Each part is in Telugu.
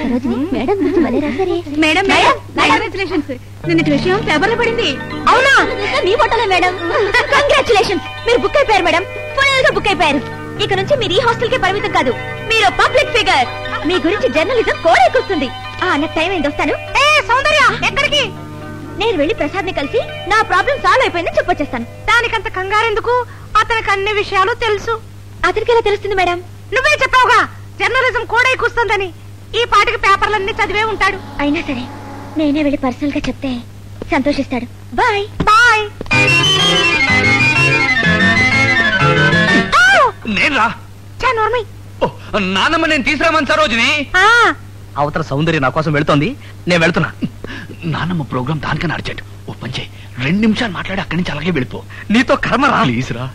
Madam madam congratulations. నిన్నటి విషయం పేపర్లో పడింది. అవునా? మీ ఫోటోలే మేడం. కంగ్రాచులేషన్స్, మీరు బుక్ అయిపోయారు మేడం. ఫుల్ గా బుక్ అయిపోయారు. ఇక నుంచి మీరు ఈ హాస్టల్ కి పరిమితం కాదు, మీరు పబ్లిక్ ఫిగర్. మీ గురించి జర్నలిజం కోడెక్కుతుంది. నాకు టైం అయింది, వస్తాను. సౌందర్య ఎక్కడికి? నేను వెళ్ళి ప్రసాద్ ని కలిసి నా ప్రాబ్లం సాల్వ్ అయిపోయిందని చెప్పొచ్చేస్తాను. దానికంత కంగారెందుకు? అతనికి అన్ని విషయాలు తెలుసు. అతనికి ఎలా తెలుస్తుంది మేడం? నువ్వే చెప్పావుగా జర్నలిజం కోడెక్కుస్తుందని. ఈ పాటికి పేపర్లన్నీ చదివే ఉంటాడు. అయినా సరే నేనే వెళ్ళి పర్సనల్ గా చెప్తే సంతోషిస్తాడు. Bye bye. నానమ్మ నేను తీసుకురామని సరోజిని. అవతల సౌందర్య నా కోసం వెళుతోంది, నేను వెళ్తున్నా. నానమ్మ ప్రోగ్రామ్ దానికన్నా అర్జెంట్. ఓ పంచే 2 నిమిషాలు మాట్లాడి అక్కడి నుంచి అలాగే వెళ్ళిపో. నీతో కర్మ రా. ప్లీజ్ రా.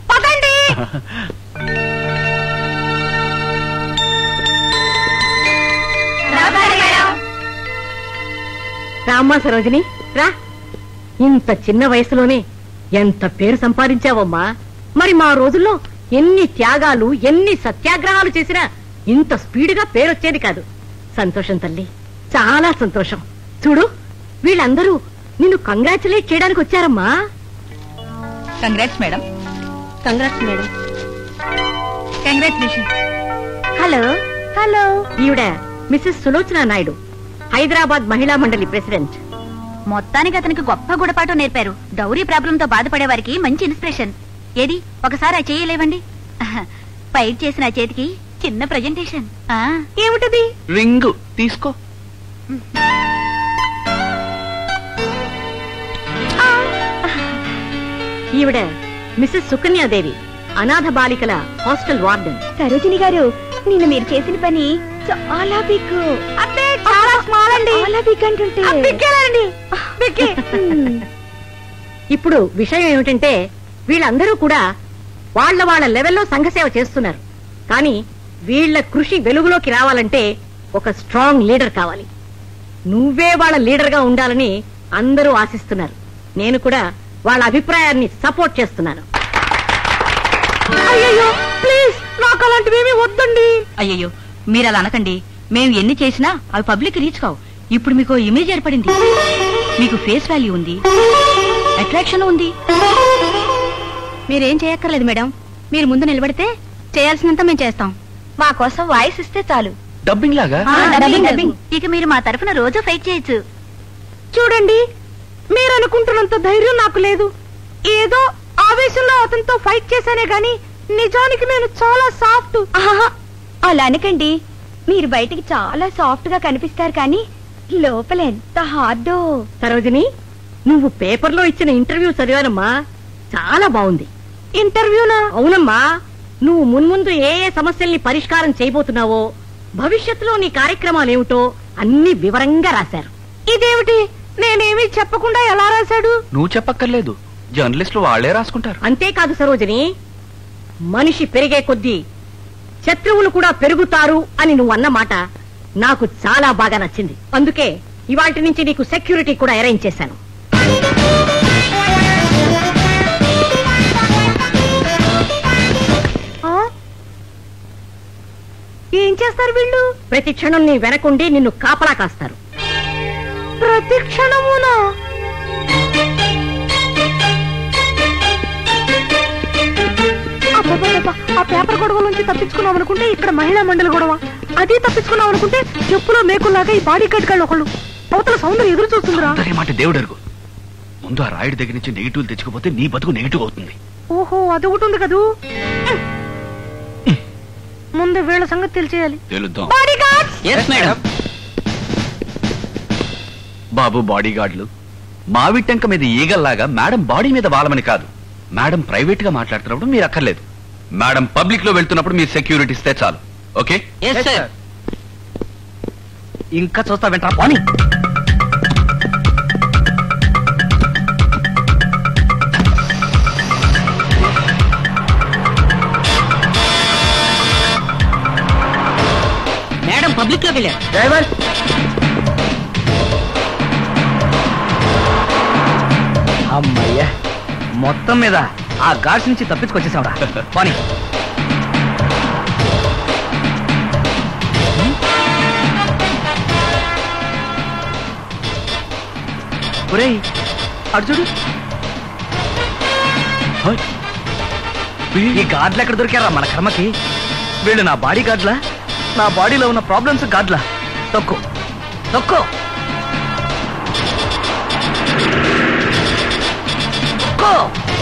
రామ్మా సరోజిని రా. ఇంత చిన్న వయసులోనే ఎంత పేరు సంపాదించావమ్మా. మరి మా రోజుల్లో ఎన్ని త్యాగాలు ఎన్ని సత్యాగ్రహాలు చేసినా ఇంత స్పీడ్గా పేరొచ్చేది కాదు. సంతోషం తల్లి, చాలా సంతోషం. చూడు వీళ్ళందరూ నిన్ను కంగ్రాచులేట్ చేయడానికి వచ్చారమ్మా. Congrats madam. Congrats madam. Congratulation. Hello hello, ఈవిడ మిసెస్ సులోచన నాయుడు, హైదరాబాద్ మహిళా మండలి ప్రెసిడెంట్. మొత్తానికి అతనికి గొప్ప గుణపాఠం నేర్పారు. డౌరీ ప్రాబ్లంతో బాధపడే వారికి మంచి ఇన్స్పిరేషన్. ఏది ఒకసారి ఆ చేయలేవండి. ఫైట్ చేసిన ఆ చేతికి చిన్న ప్రెజెంటేషన్. ఏమిటది? రింగు తీసుకో. ఈవిడ మిసెస్ సుకన్యాదేవి, అనాథ బాలికల హాస్టల్ వార్డెన్. సరోజిని గారు, నిన్న మీరు చేసిన పని చాలా బిగ్. చాలా స్మాల్ అండి. చాలా బిగ్ అంటుంటే ఇప్పుడు విషయం ఏమిటంటే వీళ్ళందరూ కూడా వాళ్ళ లెవెల్లో సంఘసేవ చేస్తున్నారు. కానీ వీళ్ళ కృషి వెలుగులోకి రావాలంటే ఒక స్ట్రాంగ్ లీడర్ కావాలి. నువ్వే వాళ్ళ లీడర్ గా ఉండాలని అందరూ ఆశిస్తున్నారు. నేను కూడా వాళ్ళ అభిప్రాయాన్ని సపోర్ట్ చేస్తున్నాను. అయ్యో ప్లీజ్, నాకు అలాంటివేమీ వద్దండి. అయ్యో మీరు అలా అనకండి. మేము ఎన్ని చేసినా అవి పబ్లిక్ రీచ్ కావు. ఇప్పుడు మీకు ఇమేజ్ ఏర్పడింది, మీకు ఫేస్ వాల్యూ ఉంది, అట్రాక్షన్ ఉంది. మీరేం చేయక్కర్లేదు మేడం. మీరు ముందు నిలబడితే చేయాల్సినంత మేము చేస్తాం. మా కోసం వాయిస్ ఇస్తే చాలు. డబ్బింగ్ లాగా? డబ్బింగ్. ఇక మీరు మా తరఫున రోజు ఫైట్ చేయొచ్చు. చూడండి, మీరు అనుకుంటున్నంత ధైర్యం నాకు లేదు. ఏదో ఆవేశంలో అతనితో ఫైట్ చేశానే గాని నిజానికి నేను చాలా సాఫ్ట్. అలా అనకండి. మీరు బయటికి చాలా సాఫ్ట్ గా కనిపిస్తారు, కానీ లోపల ఎంత హార్డో. సరోజిని, నువ్వు పేపర్లో ఇచ్చిన ఇంటర్వ్యూ చదివానమ్మా, చాలా బాగుంది. ఇంటర్వ్యూనా? అవునమ్మా. నువ్వు మున్ముందు ఏ ఏ సమస్యల్ని పరిష్కారం చేయబోతున్నావో, భవిష్యత్తులో నీ కార్యక్రమాలేమిటో అన్ని వివరంగా రాశారు. ఇదేమిటి, నేనేమీ చెప్పకుండా ఎలా రాశాడు? నువ్వు చెప్పక్కర్లేదు, జర్నలిస్టులు వాళ్లే రాసుకుంటారు. అంతేకాదు సరోజిని, మనిషి పెరిగే కొద్దీ శత్రువులు కూడా పెరుగుతారు అని నువ్వు అన్నమాట నాకు చాలా బాగా నచ్చింది. అందుకే ఇవాల్టి నుంచి నీకు సెక్యూరిటీ కూడా అరేంజ్ చేశాను. ఏం చేస్తారు వీళ్ళు? ప్రతి క్షణం నీ వెనకుండి నిన్ను కాపలా కాస్తారు. ప్రతి క్షణమునా? ఆ పేపర్ గొడవ నుంచి తప్పించుకున్నాం అనుకుంటే ఇక్కడ మహిళా మండలి గొడవ, అది తప్పించుకున్నాం అనుకుంటే చెప్పులో మేకుల్లాగా ఈ బాడీ కట్ గాళ్ళు ఒకళ్ళు. అవతల సౌందర్యం ఎదురు చూస్తుందిరా. మాట దేవుడు అరుగు. ముందు ఆ రాయుడి దగ్గర నుంచి నెగిటివ్ తెచ్చుకోపోతే నీ బతుకు నెగిటివ్ అవుతుంది. ఓహో, అది ఒకటి ఉంది కదూ. ముందు వీళ్ళ సంగతి తెలిసేయాలి. బాబు బాడీ గార్డులు, మావి టెంక మీద ఈగల్లాగా మేడం బాడీ మీద వాలమని కాదు. మేడం ప్రైవేట్ గా మాట్లాడుతున్నప్పుడు మీరు అక్కర్లేదు. మేడం పబ్లిక్ లో వెళ్తున్నప్పుడు మీరు సెక్యూరిటీ ఇస్తే చాలు. ఓకే? ఇంకా చూస్తా వెంటరా పోనీ. మేడం పబ్లిక్ లోకి వెళ్ళారు. డ్రైవర్, అమ్మయ్యా, మొత్తం మీద ఆ గాడ్స్ నుంచి తప్పించుకొచ్చేసావురా. పోనీ. ఒరేయ్ అటు చూడు. ఈ గాడ్లు ఎక్కడ దొరికారా మన కర్మకి? వీళ్ళు నా బాడీ గాడ్లా? నా బాడీలో ఉన్న ప్రాబ్లమ్స్ గాడ్లా? తొక్కు తొక్కు తొక్కు.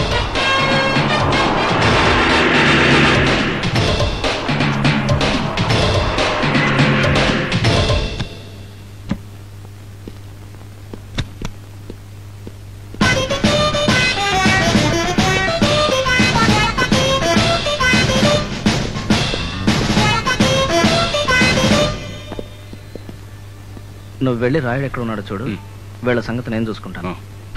నువ్వు వెళ్ళి రాయుడు ఎక్కడ ఉన్నాడో చూడు. వీళ్ళ సంగతి నేను చూసుకుంటాను.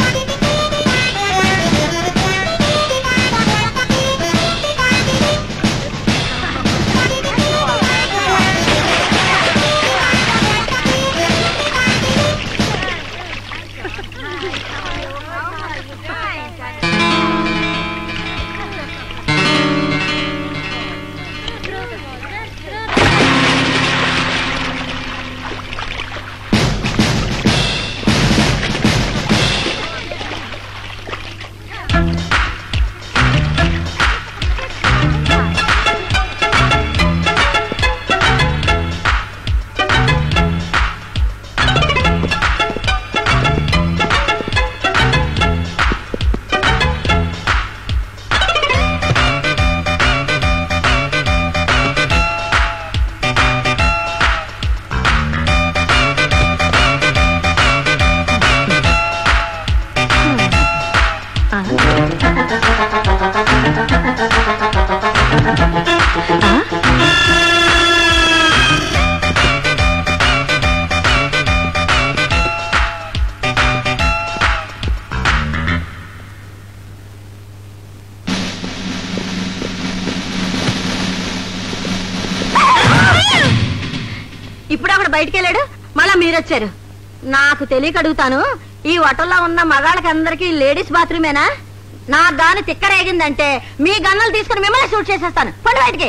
ఇప్పుడు అక్కడ బయటికి వెళ్ళాడు, మళ్ళా మీరొచ్చారు. నాకు తెలియక అడుగుతాను, ఈ హోటల్లో ఉన్న మగాళ్ళకి అందరికి లేడీస్ బాత్రూమేనా? నా గాని తిక్కరేగిందంటే మీ గన్నులు తీసుకుని మిమ్మల్ని షూట్ చేసేస్తాను. పండు బయటికి.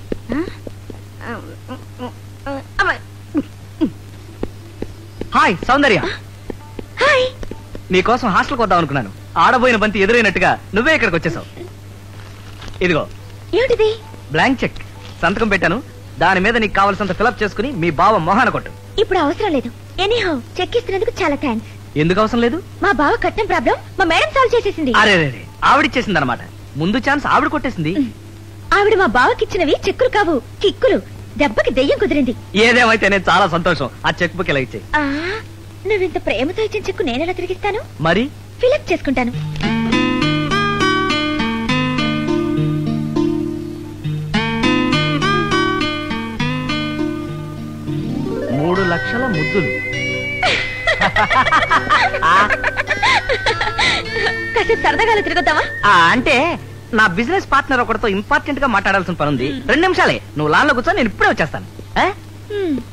హాయ్ సౌందర్య. హాయ్. నీకోసం హాస్టల్కి వద్దాం అనుకున్నాను. ఆడబోయిన బంతి ఎదురైనట్టుగా నువ్వే ఇక్కడికి వచ్చేసావు. ఇదిగో ఏమిటిది? బ్లాంక్ చెక్ సంతకం పెట్టాను. దాని మీద నీకు కావాల్సినంత ఫిలప్ చేసుకుని మీ బావ మొహాన కొట్టు. ఇప్పుడు అవసరం లేదు. ఎనీహౌ చెక్ ఇస్తున్నందుకు చాలా థ్యాంక్స్. ఎందుకు అవసరం లేదు? మా బావ కట్నం ప్రాబ్లం మా మేడం సాల్వ్ చేసేసింది. అరే ఆవిడిచ్చేసింది అనమాట. ముందు ఛాన్స్ ఆవిడ కొట్టేసింది. ఆవిడ మా బావకిచ్చినవి చెక్కులు కావు, కిక్కులు. దెబ్బకి దెయ్యం కుదిరింది. ఏదేమైతే నేను చాలా సంతోషం. ఆ చెక్ బుక్ ఇలా ఇచ్చేయి. నువ్వింత ప్రేమతో ఇచ్చిన చెక్కు నేనెలా తిరిగిస్తాను? మరి ఫిలప్ చేసుకుంటాను. 3 లక్షల ముద్దులు. కాసేపు సరదాగా తిరుగుతావా? అంటే నా బిజినెస్ పార్ట్నర్ ఒకటితో ఇంపార్టెంట్ గా మాట్లాడాల్సిన పని ఉంది. 2 నిమిషాలే. నువ్వు లాన్లో కూర్చో, నేను ఇప్పుడే వచ్చేస్తాను.